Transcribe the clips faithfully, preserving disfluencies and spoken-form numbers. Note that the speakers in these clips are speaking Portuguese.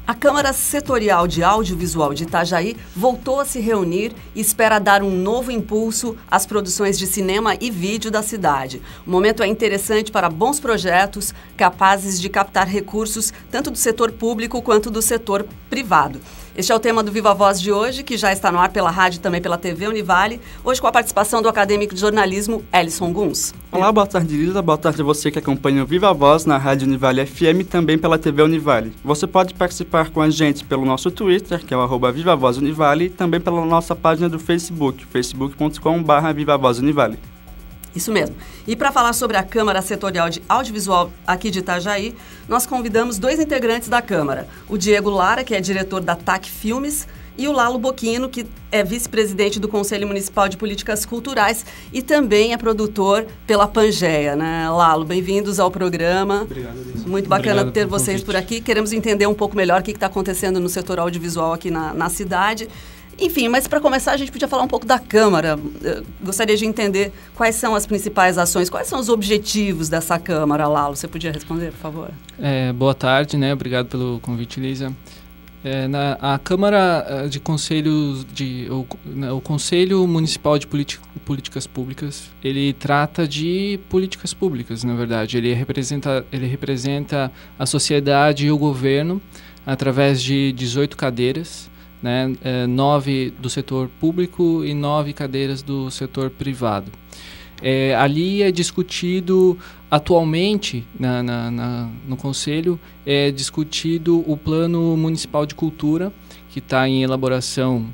A Câmara Setorial de Audiovisual de Itajaí voltou a se reunir e espera dar um novo impulso às produções de cinema e vídeo da cidade. O momento é interessante para bons projetos capazes de captar recursos tanto do setor público quanto do setor privado. Este é o tema do Viva Voz de hoje, que já está no ar pela rádio e também pela T V Univale, hoje com a participação do acadêmico de jornalismo Ellison Guns. Olá, boa tarde, Lisa. Boa tarde a você que acompanha o Viva Voz na rádio Univale F M e também pela T V Univale. Você pode participar com a gente pelo nosso Twitter, que é o arroba Viva Voz Univale, e também pela nossa página do Facebook, facebook ponto com barra Viva Voz Univale. Isso mesmo. E para falar sobre a Câmara Setorial de Audiovisual aqui de Itajaí, nós convidamos dois integrantes da Câmara. O Diego Lara, que é diretor da T A C Filmes, e o Lalo Boquino, que é vice-presidente do Conselho Municipal de Políticas Culturais e também é produtor pela Pangeia, né? Lalo, bem-vindos ao programa. Obrigado, Lisa. Muito bacana Obrigado ter vocês convite. por aqui. Queremos entender um pouco melhor o que está acontecendo no setor audiovisual aqui na, na cidade. Enfim, mas para começar a gente podia falar um pouco da Câmara. Eu gostaria de entender quais são as principais ações, quais são os objetivos dessa Câmara, Lalo. Você podia responder, por favor? É, boa tarde, né? Obrigado pelo convite, Lisa. É, na, a Câmara de Conselhos, de, o, na, o Conselho Municipal de Politi- Políticas Públicas, ele trata de políticas públicas, na verdade. Ele representa, ele representa a sociedade e o governo através de dezoito cadeiras, né, é, nove do setor público e nove cadeiras do setor privado. É, ali é discutido, atualmente, na, na, na, no Conselho, é discutido o Plano Municipal de Cultura, que está em elaboração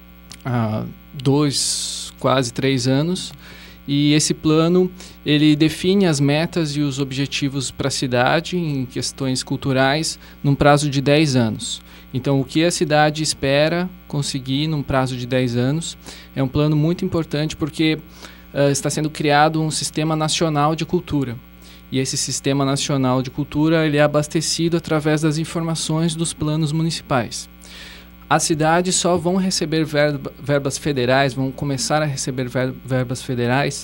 há dois, quase três anos. E esse plano, ele define as metas e os objetivos para a cidade em questões culturais num prazo de dez anos. Então, o que a cidade espera conseguir num prazo de dez anos é um plano muito importante porque uh, está sendo criado um sistema nacional de cultura. E esse sistema nacional de cultura ele é abastecido através das informações dos planos municipais. As cidades só vão receber verba, verbas federais, vão começar a receber ver, verbas federais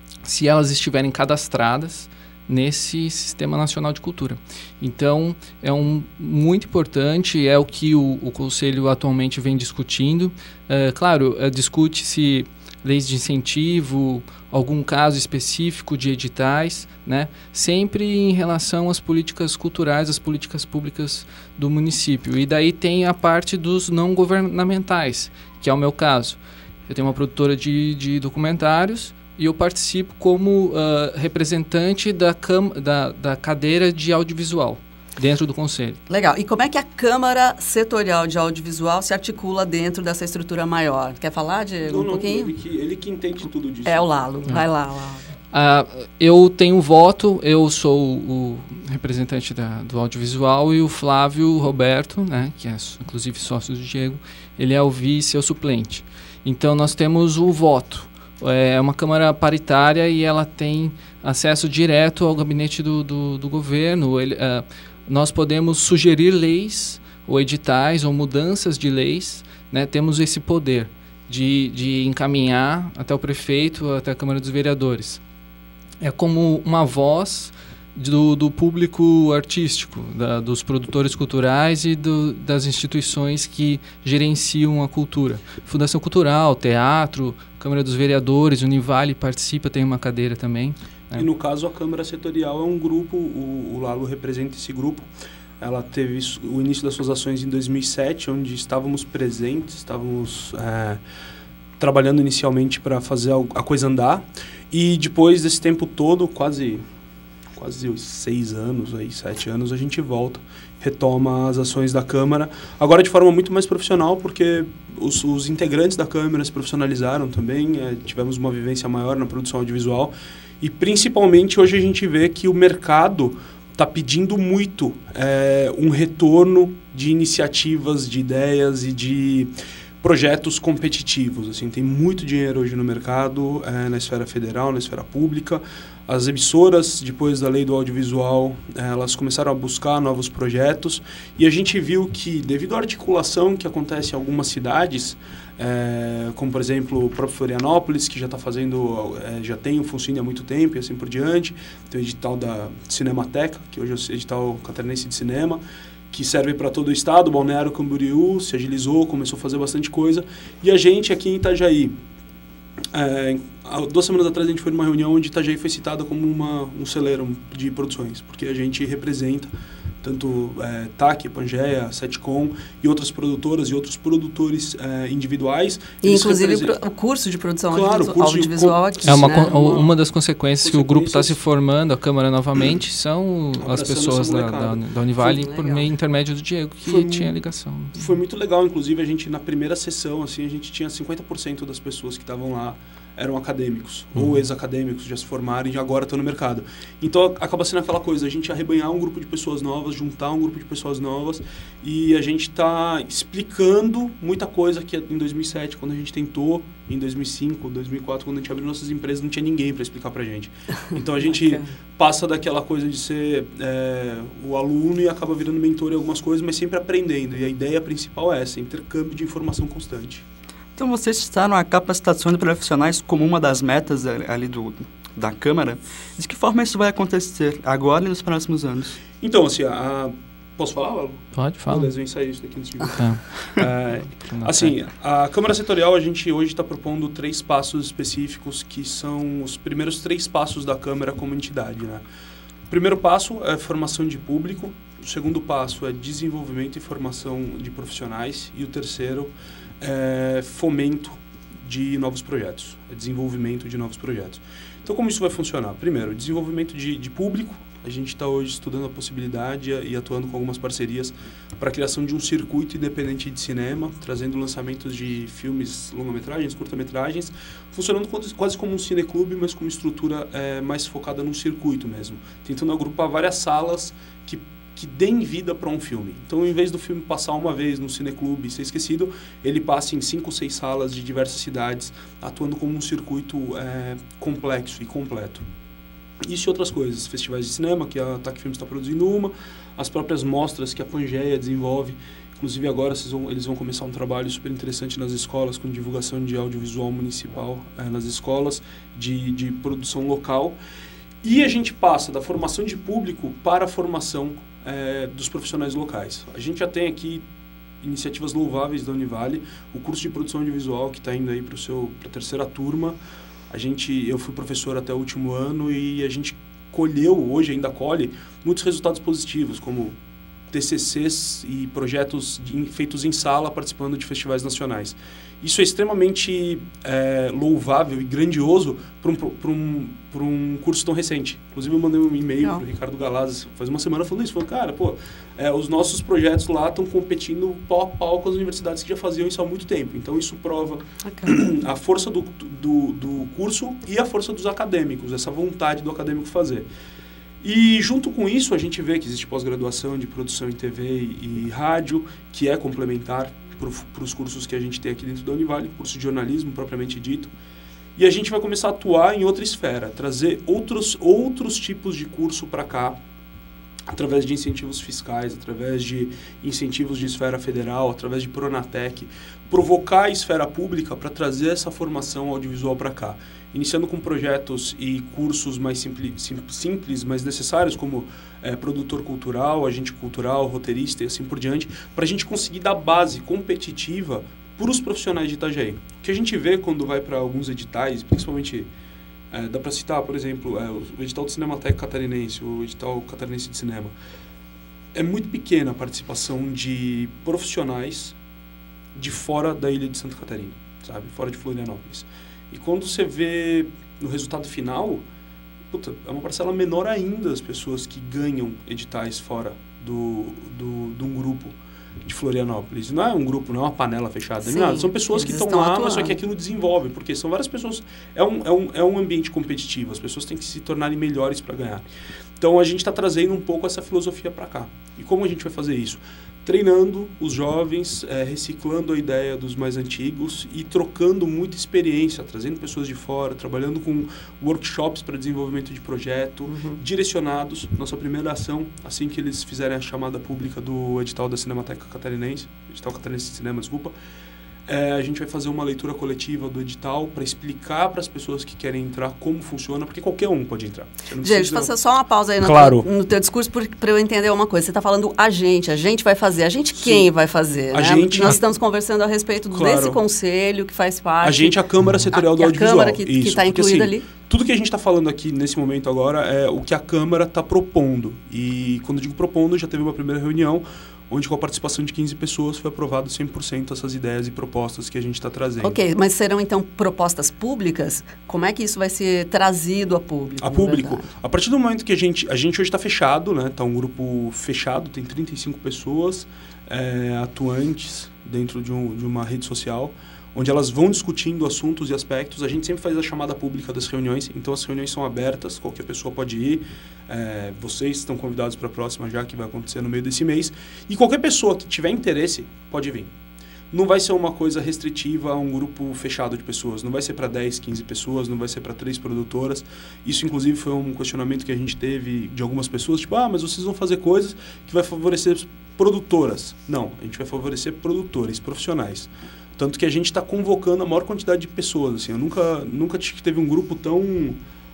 se elas estiverem cadastradas nesse Sistema Nacional de Cultura. Então, é um, muito importante, é o que o, o Conselho atualmente vem discutindo. É, claro, é, discute-se leis de incentivo, algum caso específico de editais, né? Sempre em relação às políticas culturais, às políticas públicas do município. E daí tem a parte dos não governamentais, que é o meu caso. Eu tenho uma produtora de, de documentários e eu participo como uh, representante da, cam- da, da cadeira de audiovisual dentro do Conselho. Legal. E como é que a Câmara Setorial de Audiovisual se articula dentro dessa estrutura maior? Quer falar, Diego, Não, um não, pouquinho? Ele que, ele que entende tudo disso. É o Lalo. Vai lá, Lalo. Uh, eu tenho voto, eu sou o representante da, do audiovisual e o Flávio Roberto, né, que é inclusive sócio do Diego, ele é o vice, é o suplente. Então nós temos o voto. É uma Câmara paritária e ela tem acesso direto ao gabinete do, do, do governo. Ele, uh, nós podemos sugerir leis ou editais ou mudanças de leis, né? Temos esse poder de, de encaminhar até o prefeito, até a Câmara dos Vereadores. É como uma voz do, do público artístico, da, dos produtores culturais e do, das instituições que gerenciam a cultura. Fundação Cultural, Teatro, Câmara dos Vereadores, Univale participa, tem uma cadeira também. Né? E no caso a Câmara Setorial é um grupo, o, o Lalo representa esse grupo. Ela teve o início das suas ações em dois mil e sete, onde estávamos presentes, estávamos é, trabalhando inicialmente para fazer a coisa andar. E depois desse tempo todo, quase... quase seis anos, aí, sete anos, a gente volta, retoma as ações da Câmara, agora de forma muito mais profissional, porque os, os integrantes da Câmara se profissionalizaram também, é, tivemos uma vivência maior na produção audiovisual, e principalmente hoje a gente vê que o mercado está pedindo muito é, um retorno de iniciativas, de ideias e de projetos competitivos. Assim, tem muito dinheiro hoje no mercado, é, na esfera federal, na esfera pública. As emissoras, depois da lei do audiovisual, elas começaram a buscar novos projetos e a gente viu que, devido à articulação que acontece em algumas cidades, é, como, por exemplo, o próprio Florianópolis, que já está fazendo, é, já tem um funcionamento há muito tempo e assim por diante, tem o edital da Cinemateca, que hoje é o edital catarinense de cinema, que serve para todo o estado. O Balneário Camboriú se agilizou, começou a fazer bastante coisa. E a gente aqui em Itajaí, é, há duas semanas atrás a gente foi numa reunião onde Itajaí foi citada como uma, um celeiro de produções, porque a gente representa tanto é, T A C, Pangeia, Setcom e outras produtoras e outros produtores é, individuais. E inclusive representam... o curso de produção claro, audiovisual, curso audiovisual de... aqui. É uma, né? uma das consequências que o grupo está se formando, a Câmara novamente, são as pessoas da, da, da Univale por meio intermédio do Diego, que foi, tinha ligação. Foi muito legal, inclusive a gente na primeira sessão, assim, a gente tinha cinquenta por cento das pessoas que estavam lá eram acadêmicos, uhum. ou ex-acadêmicos, já se formaram e agora estão no mercado. Então, acaba sendo aquela coisa, a gente arrebanhar um grupo de pessoas novas, juntar um grupo de pessoas novas, e a gente está explicando muita coisa que em dois mil e sete, quando a gente tentou, em dois mil e cinco, dois mil e quatro, quando a gente abriu nossas empresas, não tinha ninguém para explicar para a gente. Então, a gente passa daquela coisa de ser é, o aluno e acaba virando mentor em algumas coisas, mas sempre aprendendo. E a ideia principal é essa, intercâmbio de informação constante. Então, vocês citaram a capacitação de profissionais como uma das metas ali do, da Câmara. De que forma isso vai acontecer agora e nos próximos anos? Então, assim, a... posso falar? Pode, fala. Beleza, eu ensaiei isso daqui antes de... Tá. É, assim, a Câmara Setorial, a gente hoje está propondo três passos específicos, que são os primeiros três passos da Câmara como entidade, né? O primeiro passo é formação de público, o segundo passo é desenvolvimento e formação de profissionais, e o terceiro é fomento de novos projetos, é desenvolvimento de novos projetos. Então, como isso vai funcionar? Primeiro, desenvolvimento de, de público. A gente está hoje estudando a possibilidade e atuando com algumas parcerias para a criação de um circuito independente de cinema, trazendo lançamentos de filmes, longa-metragens, curta-metragens, funcionando quase como um cineclube, mas com uma estrutura é, mais focada num circuito mesmo, tentando agrupar várias salas que que deem vida para um filme. Então, em vez do filme passar uma vez no cineclube e ser esquecido, ele passa em cinco ou seis salas de diversas cidades, atuando como um circuito é, complexo e completo. Isso e outras coisas, festivais de cinema, que a T A C Filmes está produzindo uma, as próprias mostras que a Pangeia desenvolve, inclusive agora vocês vão, eles vão começar um trabalho super interessante nas escolas, com divulgação de audiovisual municipal é, nas escolas, de, de produção local. E a gente passa da formação de público para a formação é, dos profissionais locais. A gente já tem aqui iniciativas louváveis da Univale, o curso de produção audiovisual que está indo aí para a terceira turma. A gente, eu fui professor até o último ano e a gente colheu, hoje ainda colhe, muitos resultados positivos, como T C Cs e projetos de, feitos em sala participando de festivais nacionais. Isso é extremamente é, louvável e grandioso para um, para um, para um curso tão recente. Inclusive, eu mandei um e-mail para o Ricardo Galazzi faz uma semana falando isso. Falando, cara, pô, é, os nossos projetos lá estão competindo pau a pau com as universidades que já faziam isso há muito tempo. Então, isso prova okay. a força do, do, do curso e a força dos acadêmicos, essa vontade do acadêmico fazer. E junto com isso, a gente vê que existe pós-graduação de produção em T V e, e rádio, que é complementar para os cursos que a gente tem aqui dentro da Univale, curso de jornalismo propriamente dito. E a gente vai começar a atuar em outra esfera, trazer outros, outros tipos de curso para cá, através de incentivos fiscais, através de incentivos de esfera federal, através de Pronatec, provocar a esfera pública para trazer essa formação audiovisual para cá. Iniciando com projetos e cursos mais simples, simples mais necessários, como é, produtor cultural, agente cultural, roteirista e assim por diante, para a gente conseguir dar base competitiva para os profissionais de Itajaí. O que a gente vê quando vai para alguns editais, principalmente, é, dá para citar, por exemplo, é, o edital do Cinemateca Catarinense, o edital catarinense de cinema, é muito pequena a participação de profissionais de fora da ilha de Santa Catarina, sabe? Fora de Florianópolis. E quando você vê no resultado final, puta, é uma parcela menor ainda as pessoas que ganham editais fora do, do, de um grupo de Florianópolis. Não é um grupo, não é uma panela fechada, Sim, nada. São pessoas que estão lá, atuando. Mas só que aquilo desenvolve, porque são várias pessoas... É um, é um, é um ambiente competitivo, as pessoas têm que se tornarem melhores para ganhar. Então, a gente está trazendo um pouco essa filosofia para cá. E como a gente vai fazer isso? Treinando os jovens, é, reciclando a ideia dos mais antigos e trocando muita experiência, trazendo pessoas de fora, trabalhando com workshops para desenvolvimento de projeto, uhum. direcionados. Nossa primeira ação, assim que eles fizerem a chamada pública do edital da Cinemateca Catarinense, edital Catarinense de Cinema, desculpa, É, a gente vai fazer uma leitura coletiva do edital para explicar para as pessoas que querem entrar como funciona, porque qualquer um pode entrar. Gente, precisa... fazer só uma pausa aí no, claro. teu, no teu discurso para eu entender uma coisa. Você está falando a gente, a gente vai fazer. A gente quem Sim. vai fazer? A né? gente, Nós a... estamos conversando a respeito claro. desse conselho que faz parte... A gente, a Câmara Setorial a, do Audiovisual. A Câmara que está incluída assim, ali. Tudo que a gente está falando aqui nesse momento agora é o que a Câmara está propondo. E quando eu digo propondo, já teve uma primeira reunião onde com a participação de quinze pessoas foi aprovado cem por cento essas ideias e propostas que a gente está trazendo. Ok, mas serão então propostas públicas? Como é que isso vai ser trazido a público? A público. A partir do momento que a gente, a gente hoje está fechado, né? Está um grupo fechado, tem trinta e cinco pessoas é, atuantes dentro de, um, de uma rede social, onde elas vão discutindo assuntos e aspectos. A gente sempre faz a chamada pública das reuniões, então as reuniões são abertas, qualquer pessoa pode ir. É, vocês estão convidados para a próxima já, que vai acontecer no meio desse mês. E qualquer pessoa que tiver interesse, pode vir. Não vai ser uma coisa restritiva a um grupo fechado de pessoas. Não vai ser para dez, quinze pessoas, não vai ser para três produtoras. Isso, inclusive, foi um questionamento que a gente teve de algumas pessoas, tipo, ah, mas vocês vão fazer coisas que vai favorecer produtoras. Não, a gente vai favorecer produtores, profissionais. Tanto que a gente está convocando a maior quantidade de pessoas. Assim, eu nunca, nunca teve um grupo tão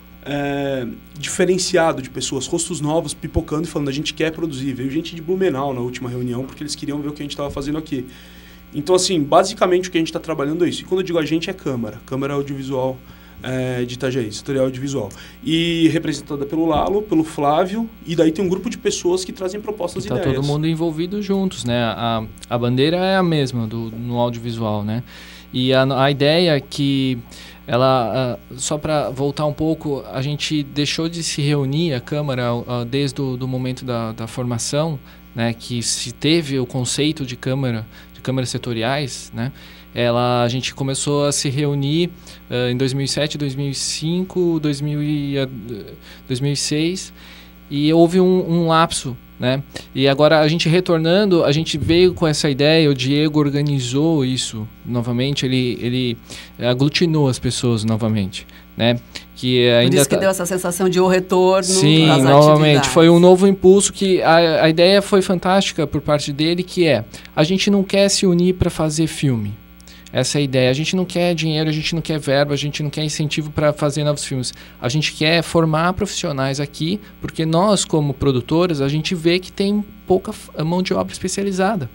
é, diferenciado de pessoas, rostos novos, pipocando e falando, a gente quer produzir. Veio gente de Blumenau na última reunião, porque eles queriam ver o que a gente estava fazendo aqui. Então, assim, basicamente o que a gente está trabalhando é isso. E quando eu digo a gente, é Câmara. Câmara Audiovisual é, de Itajaí, Setorial Audiovisual. E representada pelo Lalo, pelo Flávio, e daí tem um grupo de pessoas que trazem propostas e ideias. Está todo mundo envolvido juntos, né? A, a bandeira é a mesma do, no audiovisual, né? E a, a ideia é que ela, uh, só para voltar um pouco, a gente deixou de se reunir, a Câmara, uh, desde o do momento da, da formação, né? Que se teve o conceito de Câmara, de câmaras setoriais, né? Ela, a gente começou a se reunir uh, em dois mil e sete, dois mil e cinco, dois mil e seis e houve um, um lapso, né? E agora a gente retornando, a gente veio com essa ideia, o Diego organizou isso novamente, ele, ele aglutinou as pessoas novamente, né? Que ainda Por isso que tá... deu essa sensação de o retorno Sim, das novamente, atividades. foi um novo impulso que a, a ideia foi fantástica por parte dele, que é, a gente não quer se unir para fazer filme. Essa é a ideia. A gente não quer dinheiro, a gente não quer verba, a gente não quer incentivo para fazer novos filmes. A gente quer formar profissionais aqui, porque nós, como produtores, a gente vê que tem pouca mão de obra especializada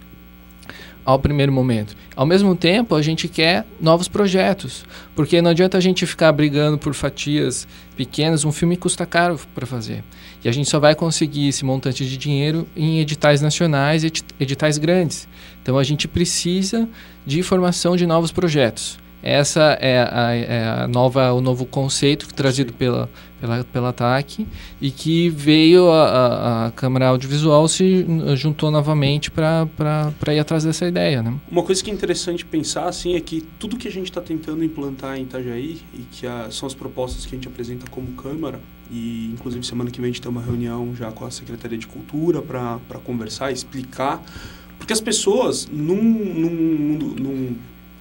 ao primeiro momento. Ao mesmo tempo, a gente quer novos projetos, porque não adianta a gente ficar brigando por fatias pequenas, um filme custa caro para fazer. E a gente só vai conseguir esse montante de dinheiro em editais nacionais e editais grandes. Então, a gente precisa de formação de novos projetos. Essa é a, é a nova, o novo conceito trazido pela, pela, pela T A C e que veio a, a, a Câmara Audiovisual se juntou novamente para ir atrás dessa ideia, né? Uma coisa que é interessante pensar assim, é que tudo que a gente está tentando implantar em Itajaí e que a, são as propostas que a gente apresenta como Câmara, e inclusive semana que vem a gente tem uma reunião já com a Secretaria de Cultura para conversar, explicar, porque as pessoas num, num, num, num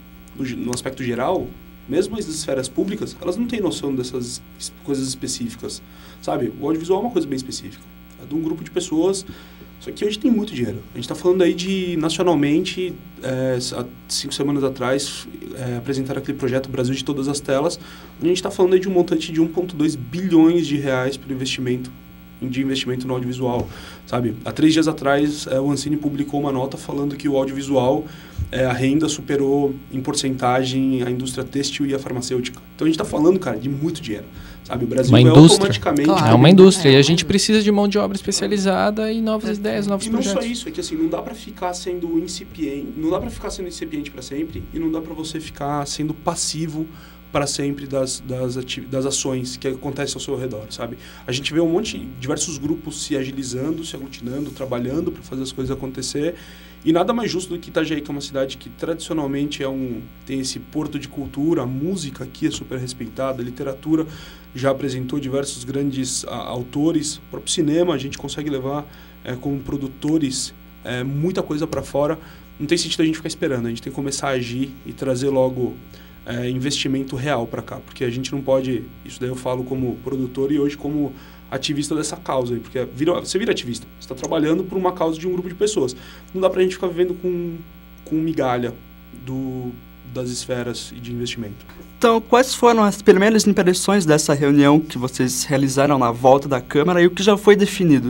no aspecto geral, mesmo as esferas públicas, elas não têm noção dessas coisas específicas, sabe? O audiovisual é uma coisa bem específica. É de um grupo de pessoas, só que hoje tem muito dinheiro. A gente está falando aí de, nacionalmente, é, há cinco semanas atrás, é, apresentaram aquele projeto Brasil de Todas as Telas, onde a gente está falando aí de um montante de um vírgula dois bilhões de reais para investimento, de investimento no audiovisual, sabe? Há três dias atrás, é, o Ancine publicou uma nota falando que o audiovisual, é, a renda superou em porcentagem a indústria têxtil e a farmacêutica. Então a gente está falando, cara, de muito dinheiro, sabe? O Brasil uma é indústria. automaticamente... Claro. É uma indústria, é, e a gente precisa de mão de obra especializada e novas é. ideias, novos e projetos. E não só isso, é que assim, não dá para ficar sendo incipiente, não dá para ficar sendo incipiente para sempre e não dá para você ficar sendo passivo para sempre das, das, das ações que acontecem ao seu redor, sabe? A gente vê um monte, diversos grupos se agilizando, se aglutinando, trabalhando para fazer as coisas acontecer, e nada mais justo do que Itajaí, que é uma cidade que tradicionalmente é um, tem esse porto de cultura, a música aqui é super respeitada, a literatura já apresentou diversos grandes a, autores, o próprio cinema a gente consegue levar é, como produtores é, muita coisa para fora, não tem sentido a gente ficar esperando, a gente tem que começar a agir e trazer logo É, investimento real para cá, porque a gente não pode, isso daí eu falo como produtor e hoje como ativista dessa causa, aí, porque vira, você vira ativista, você está trabalhando por uma causa de um grupo de pessoas, não dá para a gente ficar vivendo com, com migalha, do, das esferas de investimento. Então, quais foram as primeiras impressões dessa reunião que vocês realizaram na volta da Câmara e o que já foi definido?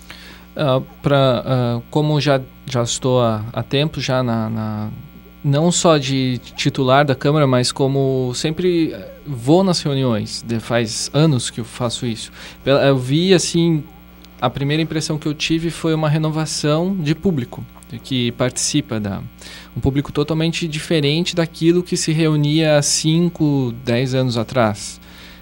Uh, pra, uh, como já, já estou há, há tempo já na, na, não só de titular da Câmara, mas como sempre vou nas reuniões, de, faz anos que eu faço isso. Eu vi, assim, a primeira impressão que eu tive foi uma renovação de público que participa da... Um público totalmente diferente daquilo que se reunia há cinco, dez anos atrás.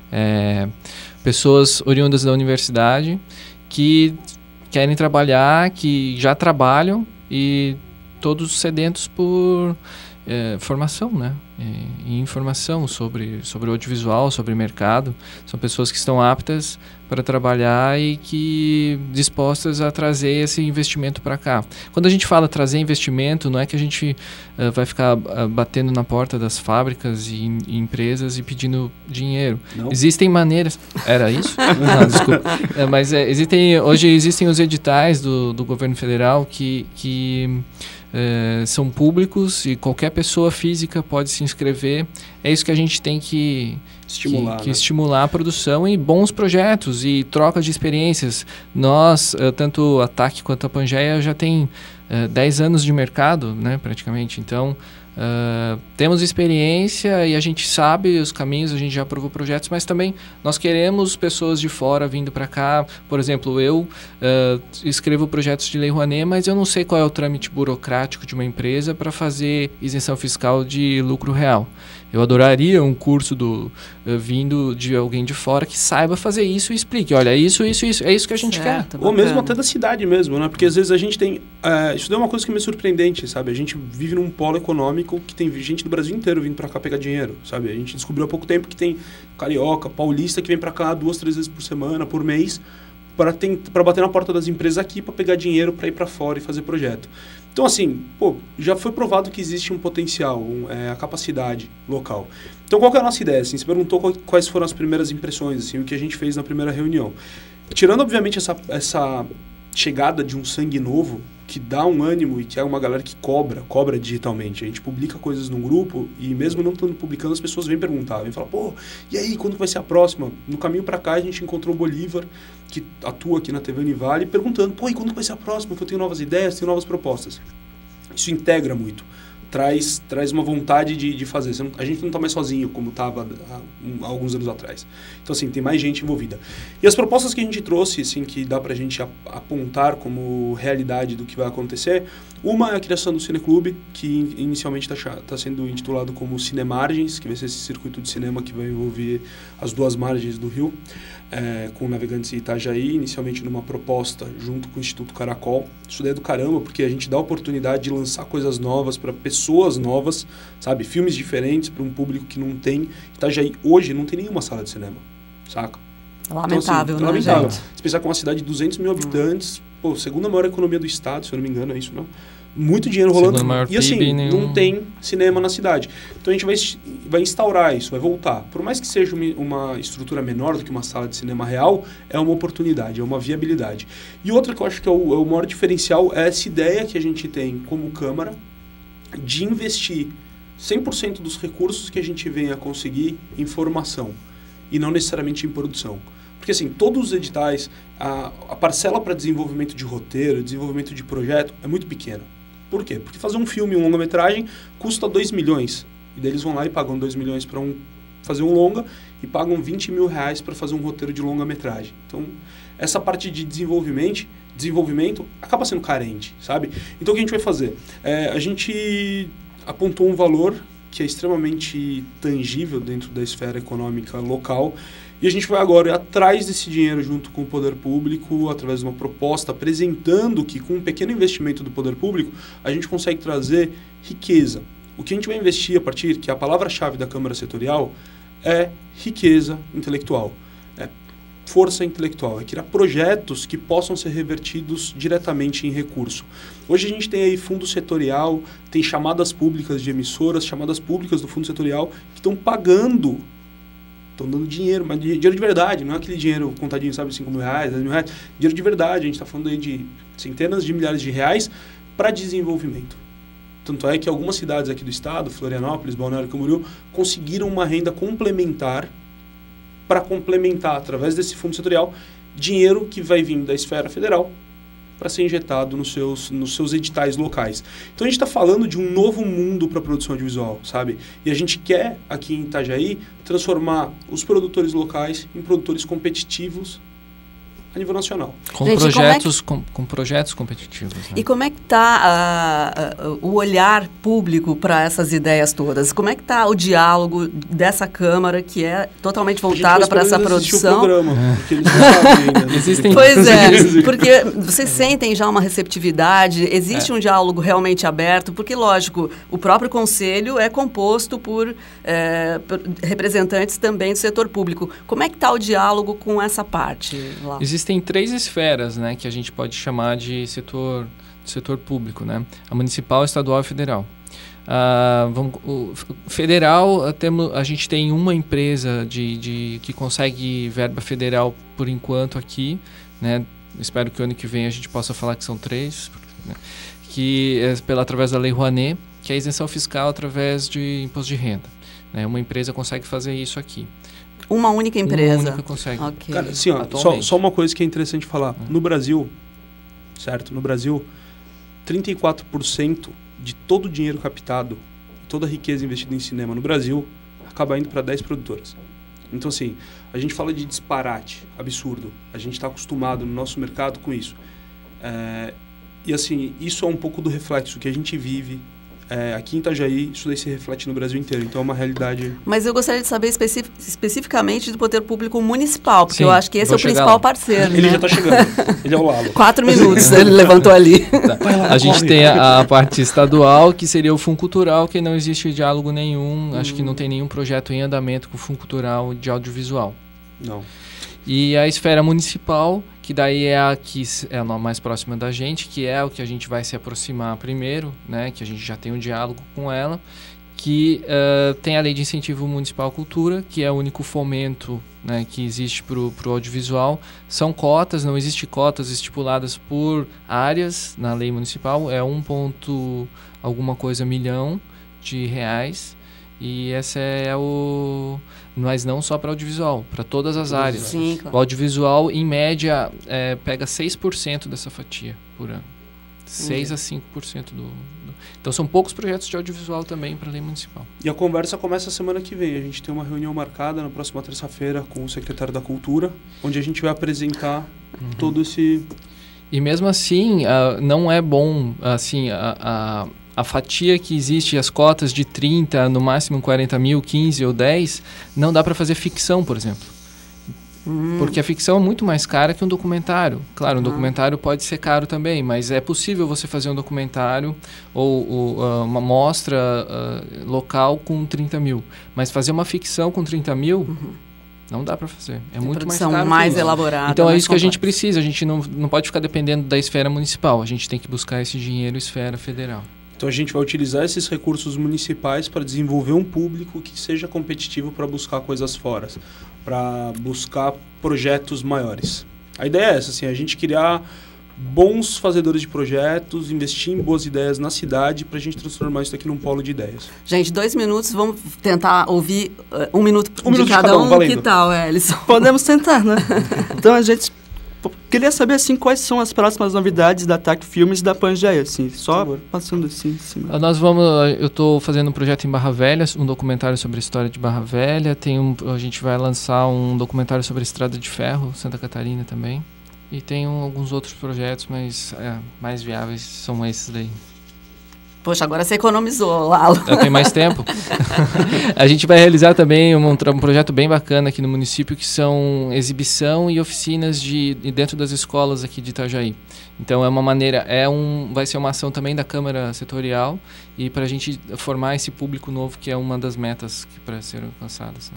É, pessoas oriundas da universidade que querem trabalhar, que já trabalham e todos sedentos por é, formação, né? E, e informação sobre, sobre o audiovisual, sobre o mercado. São pessoas que estão aptas para trabalhar e que dispostas a trazer esse investimento para cá. Quando a gente fala trazer investimento, não é que a gente uh, vai ficar uh, batendo na porta das fábricas e, e empresas e pedindo dinheiro. Não. Existem maneiras... Era isso? Não, desculpa. É, mas é, existem, hoje existem os editais do, do governo federal que... que É, são públicos e qualquer pessoa física pode se inscrever. É isso que a gente tem que estimular, que, que né? estimular a produção e bons projetos e troca de experiências. Nós, tanto a T A C quanto a Pangeia, já tem uh, dez anos de mercado, né, praticamente. Então, uh, temos experiência e a gente sabe os caminhos, a gente já aprovou projetos, mas também nós queremos pessoas de fora vindo para cá. Por exemplo, eu uh, escrevo projetos de Lei Rouanet, mas eu não sei qual é o trâmite burocrático de uma empresa para fazer isenção fiscal de lucro real. Eu adoraria um curso do, uh, vindo de alguém de fora que saiba fazer isso e explique, olha, isso, isso, isso, é isso que a gente certo, quer. Ou mesmo até da cidade mesmo, né? Porque às vezes a gente tem... Uh, isso é uma coisa que é meio surpreendente, sabe? A gente vive num polo econômico que tem gente do Brasil inteiro vindo para cá pegar dinheiro, sabe? A gente descobriu há pouco tempo que tem carioca, paulista que vem para cá duas, três vezes por semana, por mês, para bater na porta das empresas aqui para pegar dinheiro para ir para fora e fazer projeto. Então, assim, pô, já foi provado que existe um potencial, um, é, a capacidade local. Então, qual que é a nossa ideia? Assim, você perguntou qual, quais foram as primeiras impressões, assim, o que a gente fez na primeira reunião. Tirando, obviamente, essa, essa chegada de um sangue novo, que dá um ânimo e que é uma galera que cobra, cobra digitalmente. A gente publica coisas num grupo e mesmo não estando publicando, as pessoas vêm perguntar, vêm falar, pô, e aí, quando vai ser a próxima? No caminho para cá, a gente encontrou o Bolívar, que atua aqui na T V Univale, perguntando, pô, e quando vai ser a próxima? Que eu tenho novas ideias, tenho novas propostas. Isso integra muito. Traz, traz uma vontade de, de fazer. Você não, a gente não está mais sozinho, como estava há, há alguns anos atrás. Então, assim, tem mais gente envolvida. E as propostas que a gente trouxe, assim, que dá para a gente apontar como realidade do que vai acontecer, uma é a criação do Cineclube, que inicialmente está tá sendo intitulado como Cinemargens, que vai ser esse circuito de cinema que vai envolver as duas margens do rio, é, com Navegantes e Itajaí, inicialmente numa proposta junto com o Instituto Caracol. Isso daí é do caramba, porque a gente dá a oportunidade de lançar coisas novas para pessoas novas, sabe? Filmes diferentes para um público que não tem. Itajaí hoje não tem nenhuma sala de cinema, saca? Lamentável, então, assim, né, lamentável. gente? Se pensar com uma cidade de duzentos mil habitantes, hum. pô, segunda maior economia do estado, se eu não me engano, é isso, né? Muito dinheiro rolando. E assim, P I B, nenhum... não tem cinema na cidade. Então a gente vai, vai instaurar isso, vai voltar. Por mais que seja uma estrutura menor do que uma sala de cinema real, é uma oportunidade, é uma viabilidade. E outra que eu acho que é o, é o maior diferencial é essa ideia que a gente tem como Câmara de investir cem por cento dos recursos que a gente vem a conseguir em formação e não necessariamente em produção. Porque assim, todos os editais, a, a parcela para desenvolvimento de roteiro, desenvolvimento de projeto é muito pequena. Por quê? Porque fazer um filme, um longa-metragem, custa dois milhões. E daí eles vão lá e pagam dois milhões para um, fazer um longa e pagam vinte mil reais para fazer um roteiro de longa-metragem. Então, essa parte de desenvolvimento, desenvolvimento acaba sendo carente, sabe? Então, o que a gente vai fazer? É, a gente apontou um valor que é extremamente tangível dentro da esfera econômica local. E a gente vai agora atrás desse dinheiro junto com o poder público, através de uma proposta, apresentando que com um pequeno investimento do poder público, a gente consegue trazer riqueza. O que a gente vai investir a partir, que é a palavra-chave da Câmara Setorial, é riqueza intelectual, é força intelectual, é criar projetos que possam ser revertidos diretamente em recurso. Hoje a gente tem aí fundo setorial, tem chamadas públicas de emissoras, chamadas públicas do fundo setorial, que estão pagando, estão dando dinheiro, mas dinheiro de verdade, não é aquele dinheiro contadinho, sabe, cinco mil reais, dez mil reais, dinheiro de verdade, a gente está falando aí de centenas de milhares de reais para desenvolvimento. Tanto é que algumas cidades aqui do estado, Florianópolis, Balneário Camboriú, conseguiram uma renda complementar para complementar, através desse fundo setorial, dinheiro que vai vir da esfera federal para ser injetado nos seus, nos seus editais locais. Então, a gente está falando de um novo mundo para a produção audiovisual, sabe? E a gente quer, aqui em Itajaí, transformar os produtores locais em produtores competitivos a nível nacional. Com, gente, projetos, como é que... com, com projetos competitivos. Né? E como é que está uh, uh, o olhar público para essas ideias todas? Como é que está o diálogo dessa Câmara, que é totalmente voltada para essa produção? O programa, é. Porque eles não sabem ainda, né? Existem... Pois é, porque vocês sentem já uma receptividade, existe é. um diálogo realmente aberto, porque, lógico, o próprio Conselho é composto por, é, por representantes também do setor público. Como é que está o diálogo com essa parte lá? Existem três esferas, né, que a gente pode chamar de setor, de setor público, né? A municipal, estadual e federal. Uh, vamos, o federal, a, temo, a gente tem uma empresa de, de, que consegue verba federal por enquanto aqui, né? Espero que o ano que vem a gente possa falar que são três, né? Que é pela, através da Lei Rouanet, que é a isenção fiscal através de imposto de renda. Né? Uma empresa consegue fazer isso aqui. Uma única empresa. Uma única consegue. Okay. Cara, assim, ó, só, só uma coisa que é interessante falar. Hum. No Brasil, certo? No Brasil, trinta e quatro por cento de todo o dinheiro captado, toda a riqueza investida em cinema no Brasil, acaba indo para dez produtoras. Então, assim, a gente fala de disparate, absurdo. A gente está acostumado no nosso mercado com isso. É, e, assim, isso é um pouco do reflexo que a gente vive. É, aqui em Itajaí, isso daí se reflete no Brasil inteiro, então é uma realidade... Mas eu gostaria de saber especific, especificamente do poder público municipal, porque Sim, eu acho que esse é o principal lá. parceiro. Ele né? já está chegando, ele é o Lalo. Quatro minutos, ele levantou ali. Tá. Lá, a gente corre. tem a, a parte estadual, que seria o Fundo Cultural, que não existe diálogo nenhum, hum. acho que não tem nenhum projeto em andamento com o Fundo Cultural de audiovisual. Não. E a esfera municipal, que daí é a que é a mais próxima da gente, que é o que a gente vai se aproximar primeiro, né, que a gente já tem um diálogo com ela, que uh, tem a Lei de Incentivo Municipal à Cultura, que é o único fomento, né, que existe para o audiovisual. São cotas, não existe cotas estipuladas por áreas na lei municipal, é um ponto alguma coisa milhão de reais. E essa é o... Mas não só para audiovisual, para todas as áreas. Sim, claro. O audiovisual, em média, é, pega seis por cento dessa fatia por ano. seis a cinco por cento do, do... Então, são poucos projetos de audiovisual também para a lei municipal. E a conversa começa a semana que vem. A gente tem uma reunião marcada na próxima terça-feira com o secretário da Cultura, onde a gente vai apresentar uhum. todo esse... E mesmo assim, uh, não é bom, assim, a... a A fatia que existe, as cotas de trinta, no máximo quarenta mil, quinze ou dez, não dá para fazer ficção, por exemplo. Hum. Porque a ficção é muito mais cara que um documentário. Claro, um uhum. documentário pode ser caro também, mas é possível você fazer um documentário ou, ou uh, uma mostra uh, local com trinta mil. Mas fazer uma ficção com trinta mil... Uhum. Não dá para fazer. É Tem muito mais caro. mais elaborada. Então é isso complexo. que a gente precisa. A gente não, não pode ficar dependendo da esfera municipal. A gente tem que buscar esse dinheiro esfera federal. Então a gente vai utilizar esses recursos municipais para desenvolver um público que seja competitivo para buscar coisas fora, para buscar projetos maiores. A ideia é essa, assim, a gente criar bons fazedores de projetos, investir em boas ideias na cidade para a gente transformar isso aqui num polo de ideias. Gente, dois minutos, vamos tentar ouvir uh, um minuto um de minuto cada, de cada um. um. Que tal, Ellison? Podemos tentar, né? Então a gente queria saber assim quais são as próximas novidades da T A C Filmes e da Pangeia, assim, só passando assim em cima. Nós vamos, eu estou fazendo um projeto em Barra Velha, um documentário sobre a história de Barra Velha. Tem um, a gente vai lançar um documentário sobre a Estrada de Ferro, Santa Catarina também. E tem um, alguns outros projetos, mas é, mais viáveis são esses daí. Poxa, agora você economizou, Lalo. Eu tenho mais tempo. A gente vai realizar também um, um projeto bem bacana aqui no município, que são exibição e oficinas de, de dentro das escolas aqui de Itajaí. Então é uma maneira, é um, vai ser uma ação também da Câmara Setorial e para a gente formar esse público novo, que é uma das metas para serem alcançadas.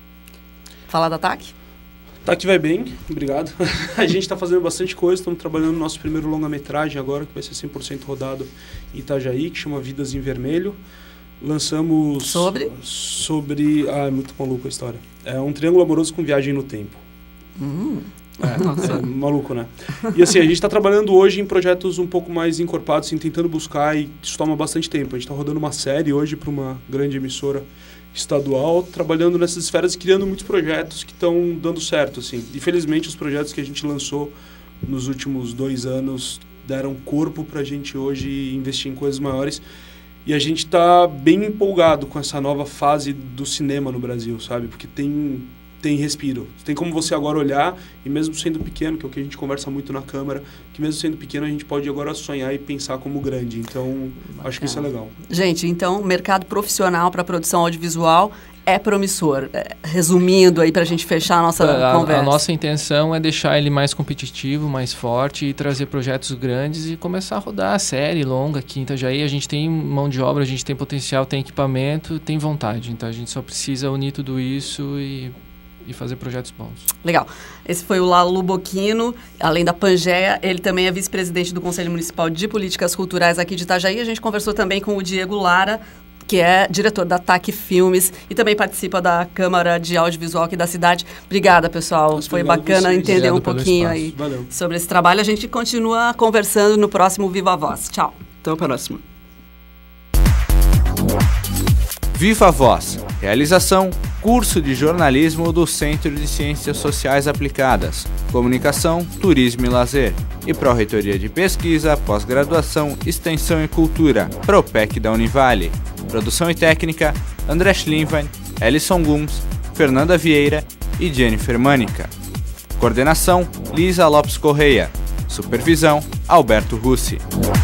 Falar da T A C? T A C vai bem, obrigado. A gente está fazendo bastante coisa, estamos trabalhando no nosso primeiro longa-metragem agora, que vai ser cem por cento rodado em Itajaí, que chama Vidas em Vermelho. Lançamos... Sobre? Sobre... Ah, é muito maluco a história. É um triângulo amoroso com viagem no tempo. Hum. É, é maluco, né? E assim, a gente está trabalhando hoje em projetos um pouco mais encorpados, assim, tentando buscar, e isso toma bastante tempo. A gente está rodando uma série hoje para uma grande emissora estadual, trabalhando nessas esferas e criando muitos projetos que estão dando certo, assim. E felizmente os projetos que a gente lançou nos últimos dois anos deram corpo para a gente hoje investir em coisas maiores. E a gente está bem empolgado com essa nova fase do cinema no Brasil, sabe? Porque tem... tem respiro. Tem como você agora olhar, e mesmo sendo pequeno, que é o que a gente conversa muito na Câmara, que mesmo sendo pequeno a gente pode agora sonhar e pensar como grande. Então, bacana. Acho que isso é legal. Gente, então, o mercado profissional para produção audiovisual é promissor. É, resumindo aí, para a gente fechar a nossa a, conversa. A nossa intenção é deixar ele mais competitivo, mais forte, e trazer projetos grandes e começar a rodar a série longa aqui em Itajaí. A gente tem mão de obra, a gente tem potencial, tem equipamento, tem vontade. Então, a gente só precisa unir tudo isso e... e fazer projetos bons. Legal. Esse foi o Lalo Bocchino, além da Pangea, ele também é vice-presidente do Conselho Municipal de Políticas Culturais aqui de Itajaí. A gente conversou também com o Diego Lara, que é diretor da T A C Filmes e também participa da Câmara de Audiovisual aqui da cidade. Obrigada, pessoal. Muito foi bacana vocês. entender Obrigado um pouquinho aí Valeu. sobre esse trabalho. A gente continua conversando no próximo Viva Voz. Tchau. Até o próximo. Viva Voz. Realização: curso de jornalismo do Centro de Ciências Sociais Aplicadas, Comunicação, Turismo e Lazer, e Pró-Reitoria de Pesquisa, Pós-Graduação, Extensão e Cultura, Propec da Univale. Produção e técnica: André Schlinwein, Ellison Gomes, Fernanda Vieira e Jennifer Mânica. Coordenação: Lisa Lopes Correia. Supervisão: Alberto Russi.